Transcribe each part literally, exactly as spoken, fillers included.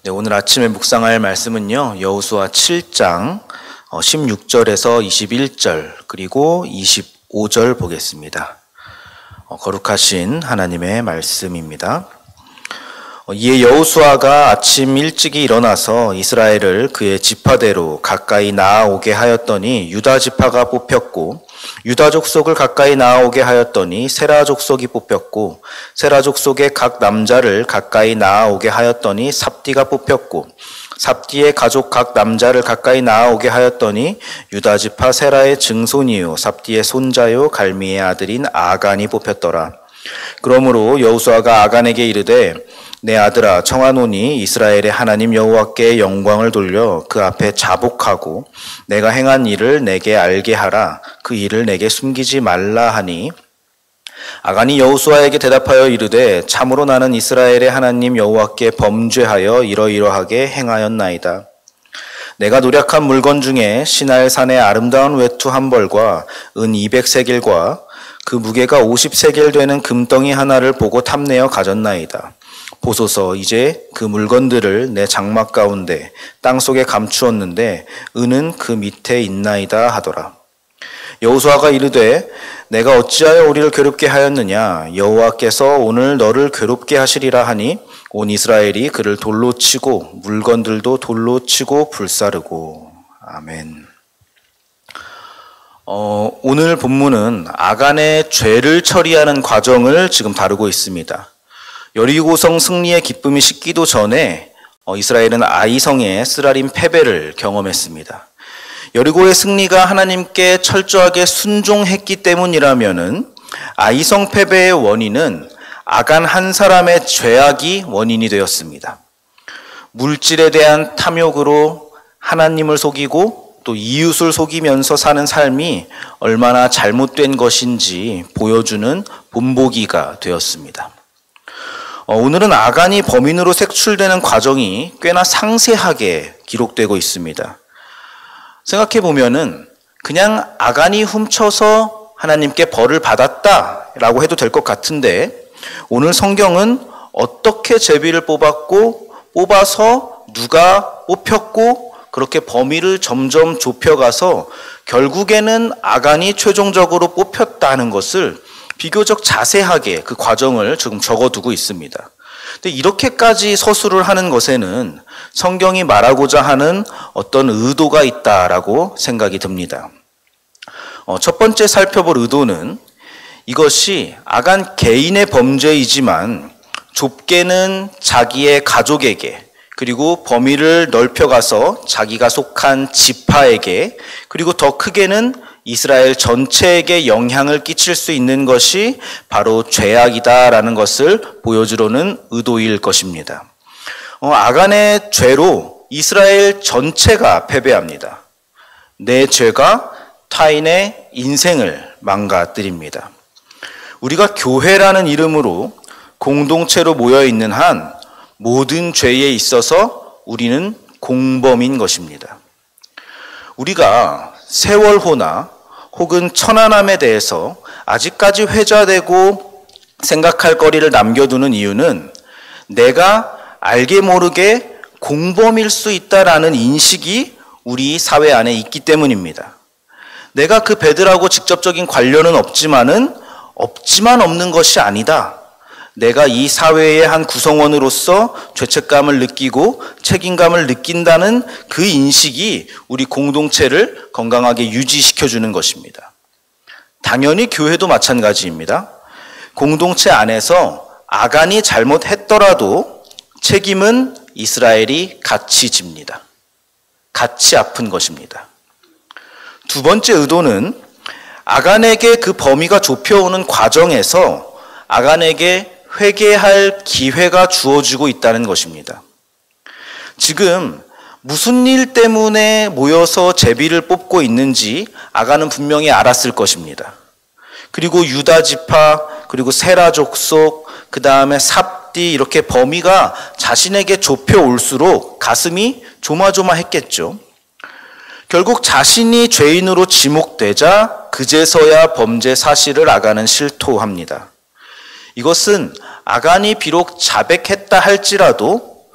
네, 오늘 아침에 묵상할 말씀은요, 여호수아 칠 장 십육 절에서 이십일 절 그리고 이십오 절 보겠습니다. 거룩하신 하나님의 말씀입니다. 이에 여호수아가 아침 일찍이 일어나서 이스라엘을 그의 지파대로 가까이 나아오게 하였더니 유다 지파가 뽑혔고, 유다 족속을 가까이 나아오게 하였더니 세라 족속이 뽑혔고, 세라 족속의 각 남자를 가까이 나아오게 하였더니 삽디가 뽑혔고, 삽디의 가족 각 남자를 가까이 나아오게 하였더니 유다 지파 세라의 증손이요 삽디의 손자요 갈미의 아들인 아간이 뽑혔더라. 그러므로 여호수아가 아간에게 이르되, 내 아들아, 청하노니 이스라엘의 하나님 여호와께 영광을 돌려 그 앞에 자복하고 내가 행한 일을 내게 알게 하라. 그 일을 내게 숨기지 말라 하니, 아간이 여호수아에게 대답하여 이르되, 참으로 나는 이스라엘의 하나님 여호와께 범죄하여 이러이러하게 행하였나이다. 내가 노력한 물건 중에 시날 산의 아름다운 외투 한 벌과 은 이백 세겔과 그 무게가 오십 세겔 되는 금덩이 하나를 보고 탐내어 가졌나이다. 보소서, 이제 그 물건들을 내 장막 가운데 땅속에 감추었는데 은은 그 밑에 있나이다 하더라. 여호수아가 이르되, 내가 어찌하여 우리를 괴롭게 하였느냐? 여호와께서 오늘 너를 괴롭게 하시리라 하니 온 이스라엘이 그를 돌로 치고 물건들도 돌로 치고 불사르고. 아멘. 어, 오늘 본문은 아간의 죄를 처리하는 과정을 지금 다루고 있습니다. 여리고성 승리의 기쁨이 식기도 전에 이스라엘은 아이성의 쓰라림 패배를 경험했습니다. 여리고의 승리가 하나님께 철저하게 순종했기 때문이라면은 아이성 패배의 원인은 아간 한 사람의 죄악이 원인이 되었습니다. 물질에 대한 탐욕으로 하나님을 속이고 또 이웃을 속이면서 사는 삶이 얼마나 잘못된 것인지 보여주는 본보기가 되었습니다. 오늘은 아간이 범인으로 색출되는 과정이 꽤나 상세하게 기록되고 있습니다. 생각해 보면은 그냥 아간이 훔쳐서 하나님께 벌을 받았다라고 해도 될 것 같은데, 오늘 성경은 어떻게 제비를 뽑았고 뽑아서 누가 뽑혔고 그렇게 범위를 점점 좁혀가서 결국에는 아간이 최종적으로 뽑혔다는 것을 비교적 자세하게 그 과정을 지금 적어두고 있습니다. 근데 이렇게까지 서술을 하는 것에는 성경이 말하고자 하는 어떤 의도가 있다라고 생각이 듭니다. 어, 첫 번째 살펴볼 의도는 이것이 아간 개인의 범죄이지만 좁게는 자기의 가족에게, 그리고 범위를 넓혀가서 자기가 속한 지파에게, 그리고 더 크게는 이스라엘 전체에게 영향을 끼칠 수 있는 것이 바로 죄악이다라는 것을 보여주려는 의도일 것입니다. 어, 아간의 죄로 이스라엘 전체가 패배합니다. 내 죄가 타인의 인생을 망가뜨립니다. 우리가 교회라는 이름으로 공동체로 모여있는 한 모든 죄에 있어서 우리는 공범인 것입니다. 우리가 세월호나 혹은 천안함에 대해서 아직까지 회자되고 생각할 거리를 남겨두는 이유는 내가 알게 모르게 공범일 수 있다라는 인식이 우리 사회 안에 있기 때문입니다. 내가 그 배들하고 직접적인 관련은 없지만은 없지만 없는 것이 아니다. 내가 이 사회의 한 구성원으로서 죄책감을 느끼고 책임감을 느낀다는 그 인식이 우리 공동체를 건강하게 유지시켜주는 것입니다. 당연히 교회도 마찬가지입니다. 공동체 안에서 아간이 잘못했더라도 책임은 이스라엘이 같이 집니다. 같이 아픈 것입니다. 두 번째 의도는 아간에게 그 범위가 좁혀오는 과정에서 아간에게 회개할 기회가 주어지고 있다는 것입니다. 지금 무슨 일 때문에 모여서 제비를 뽑고 있는지 아간은 분명히 알았을 것입니다. 그리고 유다 지파, 그리고 세라 족속, 그 다음에 삽디, 이렇게 범위가 자신에게 좁혀올수록 가슴이 조마조마했겠죠. 결국 자신이 죄인으로 지목되자 그제서야 범죄 사실을 아간은 실토합니다. 이것은 아간이 비록 자백했다 할지라도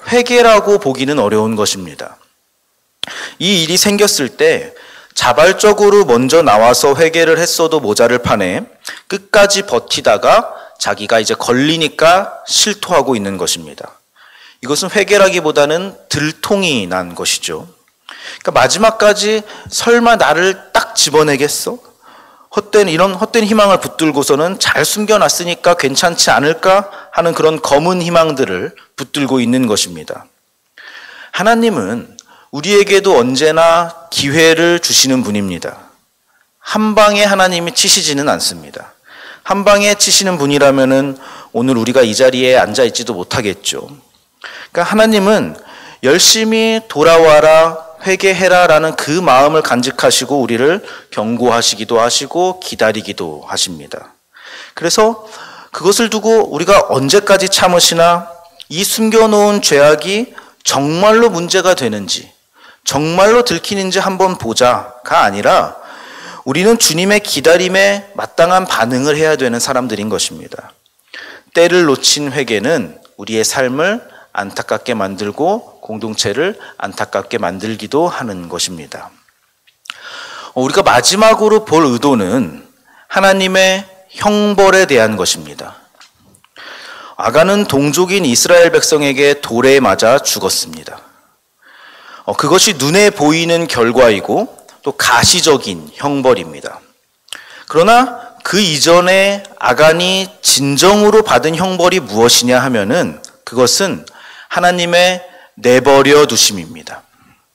회개라고 보기는 어려운 것입니다. 이 일이 생겼을 때 자발적으로 먼저 나와서 회개를 했어도 모자를 판에 끝까지 버티다가 자기가 이제 걸리니까 실토하고 있는 것입니다. 이것은 회개라기보다는 들통이 난 것이죠. 그러니까 마지막까지 설마 나를 딱 집어내겠어? 헛된 이런 헛된 희망을 붙들고서는 잘 숨겨놨으니까 괜찮지 않을까 하는 그런 검은 희망들을 붙들고 있는 것입니다. 하나님은 우리에게도 언제나 기회를 주시는 분입니다. 한 방에 하나님이 치시지는 않습니다. 한 방에 치시는 분이라면은 오늘 우리가 이 자리에 앉아 있지도 못하겠죠. 그러니까 하나님은 열심히 돌아와라, 회개해라라는 그 마음을 간직하시고 우리를 경고하시기도 하시고 기다리기도 하십니다. 그래서 그것을 두고 우리가 언제까지 참으시나, 이 숨겨놓은 죄악이 정말로 문제가 되는지, 정말로 들키는지 한번 보자가 아니라 우리는 주님의 기다림에 마땅한 반응을 해야 되는 사람들인 것입니다. 때를 놓친 회개는 우리의 삶을 안타깝게 만들고 공동체를 안타깝게 만들기도 하는 것입니다. 우리가 마지막으로 볼 의도는 하나님의 형벌에 대한 것입니다. 아간은 동족인 이스라엘 백성에게 돌에 맞아 죽었습니다. 그것이 눈에 보이는 결과이고 또 가시적인 형벌입니다. 그러나 그 이전에 아간이 진정으로 받은 형벌이 무엇이냐 하면은 그것은 하나님의 내버려 두심입니다.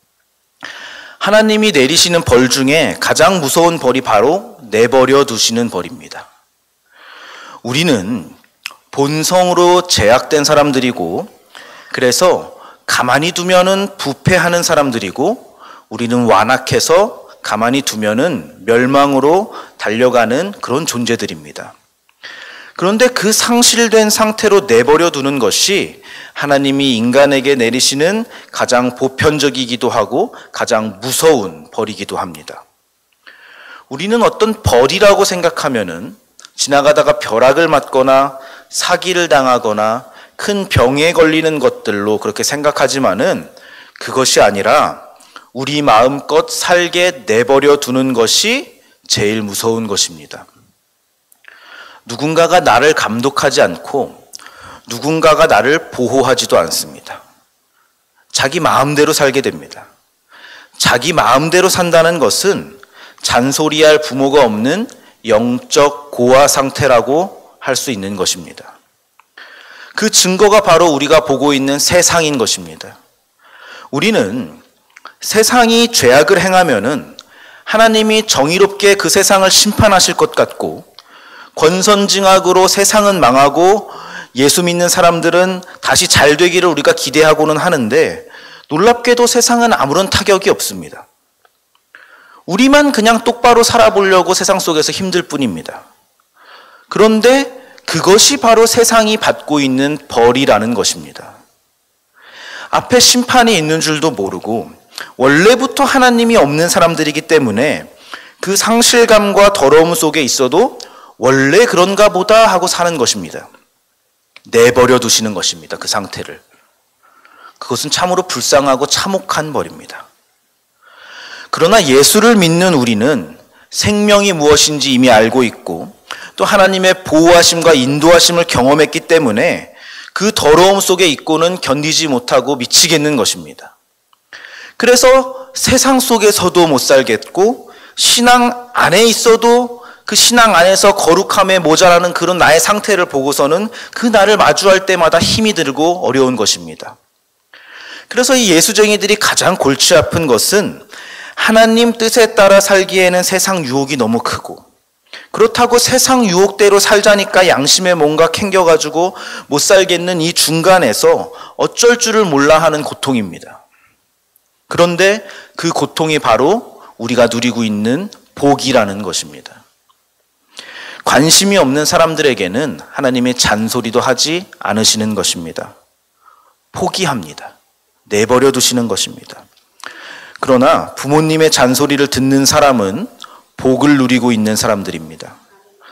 하나님이 내리시는 벌 중에 가장 무서운 벌이 바로 내버려 두시는 벌입니다. 우리는 본성으로 제약된 사람들이고, 그래서 가만히 두면은 부패하는 사람들이고, 우리는 완악해서 가만히 두면은 멸망으로 달려가는 그런 존재들입니다. 그런데 그 상실된 상태로 내버려 두는 것이 하나님이 인간에게 내리시는 가장 보편적이기도 하고 가장 무서운 벌이기도 합니다. 우리는 어떤 벌이라고 생각하면은 지나가다가 벼락을 맞거나 사기를 당하거나 큰 병에 걸리는 것들로 그렇게 생각하지만은 그것이 아니라 우리 마음껏 살게 내버려 두는 것이 제일 무서운 것입니다. 누군가가 나를 감독하지 않고 누군가가 나를 보호하지도 않습니다. 자기 마음대로 살게 됩니다. 자기 마음대로 산다는 것은 잔소리할 부모가 없는 영적 고아 상태라고 할 수 있는 것입니다. 그 증거가 바로 우리가 보고 있는 세상인 것입니다. 우리는 세상이 죄악을 행하면은 하나님이 정의롭게 그 세상을 심판하실 것 같고, 권선징악으로 세상은 망하고 예수 믿는 사람들은 다시 잘 되기를 우리가 기대하고는 하는데, 놀랍게도 세상은 아무런 타격이 없습니다. 우리만 그냥 똑바로 살아보려고 세상 속에서 힘들 뿐입니다. 그런데 그것이 바로 세상이 받고 있는 벌이라는 것입니다. 앞에 심판이 있는 줄도 모르고 원래부터 하나님이 없는 사람들이기 때문에 그 상실감과 더러움 속에 있어도 원래 그런가 보다 하고 사는 것입니다. 내버려 두시는 것입니다. 그 상태를. 그것은 참으로 불쌍하고 참혹한 벌입니다. 그러나 예수를 믿는 우리는 생명이 무엇인지 이미 알고 있고 또 하나님의 보호하심과 인도하심을 경험했기 때문에 그 더러움 속에 있고는 견디지 못하고 미치겠는 것입니다. 그래서 세상 속에서도 못 살겠고 신앙 안에 있어도 그 신앙 안에서 거룩함에 모자라는 그런 나의 상태를 보고서는 그 나를 마주할 때마다 힘이 들고 어려운 것입니다. 그래서 이 예수쟁이들이 가장 골치 아픈 것은 하나님 뜻에 따라 살기에는 세상 유혹이 너무 크고, 그렇다고 세상 유혹대로 살자니까 양심에 뭔가 캥겨가지고 못 살겠는 이 중간에서 어쩔 줄을 몰라 하는 고통입니다. 그런데 그 고통이 바로 우리가 누리고 있는 복이라는 것입니다. 관심이 없는 사람들에게는 하나님의 잔소리도 하지 않으시는 것입니다. 포기합니다. 내버려 두시는 것입니다. 그러나 부모님의 잔소리를 듣는 사람은 복을 누리고 있는 사람들입니다.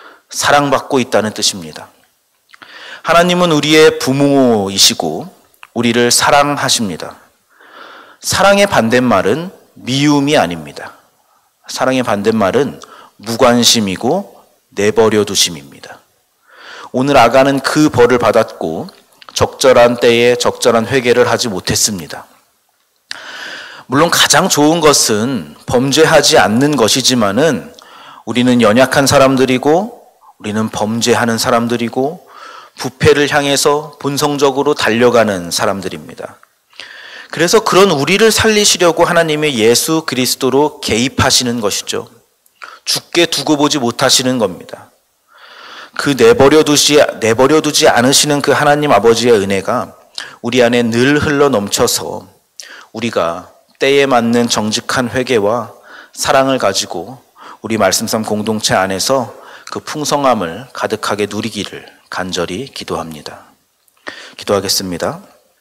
사랑받고 있다는 뜻입니다. 하나님은 우리의 부모이시고 우리를 사랑하십니다. 사랑의 반대말은 미움이 아닙니다. 사랑의 반대말은 무관심이고 내버려 두심입니다. 오늘 아간은 그 벌을 받았고 적절한 때에 적절한 회개를 하지 못했습니다. 물론 가장 좋은 것은 범죄하지 않는 것이지만은 우리는 연약한 사람들이고 우리는 범죄하는 사람들이고 부패를 향해서 본성적으로 달려가는 사람들입니다. 그래서 그런 우리를 살리시려고 하나님의 예수 그리스도로 개입하시는 것이죠. 죽게 두고 보지 못하시는 겁니다. 그 내버려 두지, 내버려 두지 않으시는 그 하나님 아버지의 은혜가 우리 안에 늘 흘러 넘쳐서 우리가 때에 맞는 정직한 회개와 사랑을 가지고 우리 말씀삼 공동체 안에서 그 풍성함을 가득하게 누리기를 간절히 기도합니다. 기도하겠습니다.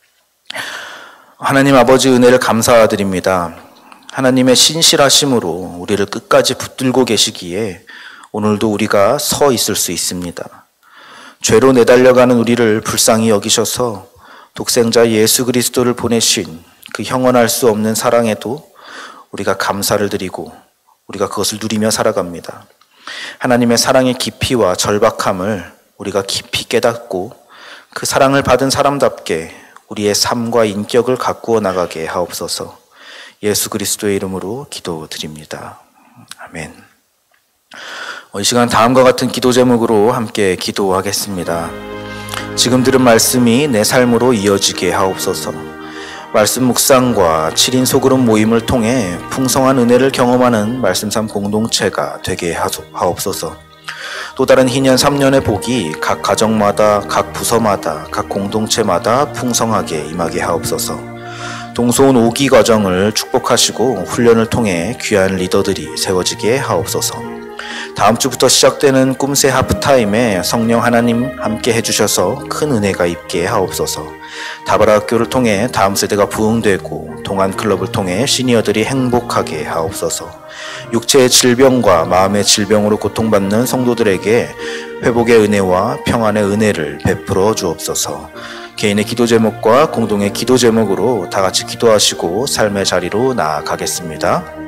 하나님 아버지 은혜를 감사드립니다. 하나님의 신실하심으로 우리를 끝까지 붙들고 계시기에 오늘도 우리가 서 있을 수 있습니다. 죄로 내달려가는 우리를 불쌍히 여기셔서 독생자 예수 그리스도를 보내신 그 형언할 수 없는 사랑에도 우리가 감사를 드리고 우리가 그것을 누리며 살아갑니다. 하나님의 사랑의 깊이와 절박함을 우리가 깊이 깨닫고 그 사랑을 받은 사람답게 우리의 삶과 인격을 가꾸어 나가게 하옵소서. 예수 그리스도의 이름으로 기도드립니다. 아멘. 이 시간 다음과 같은 기도 제목으로 함께 기도하겠습니다. 지금 들은 말씀이 내 삶으로 이어지게 하옵소서. 말씀 묵상과 칠 인 소그룹 모임을 통해 풍성한 은혜를 경험하는 말씀삼 공동체가 되게 하옵소서. 또 다른 희년 삼 년의 복이 각 가정마다, 각 부서마다, 각 공동체마다 풍성하게 임하게 하옵소서. 동서온 오기 과정을 축복하시고 훈련을 통해 귀한 리더들이 세워지게 하옵소서. 다음 주부터 시작되는 꿈새 하프타임에 성령 하나님 함께 해주셔서 큰 은혜가 있게 하옵소서. 다바라 학교를 통해 다음 세대가 부흥되고 동안 클럽을 통해 시니어들이 행복하게 하옵소서. 육체의 질병과 마음의 질병으로 고통받는 성도들에게 회복의 은혜와 평안의 은혜를 베풀어 주옵소서. 개인의 기도 제목과 공동의 기도 제목으로 다 같이 기도하시고 삶의 자리로 나아가겠습니다.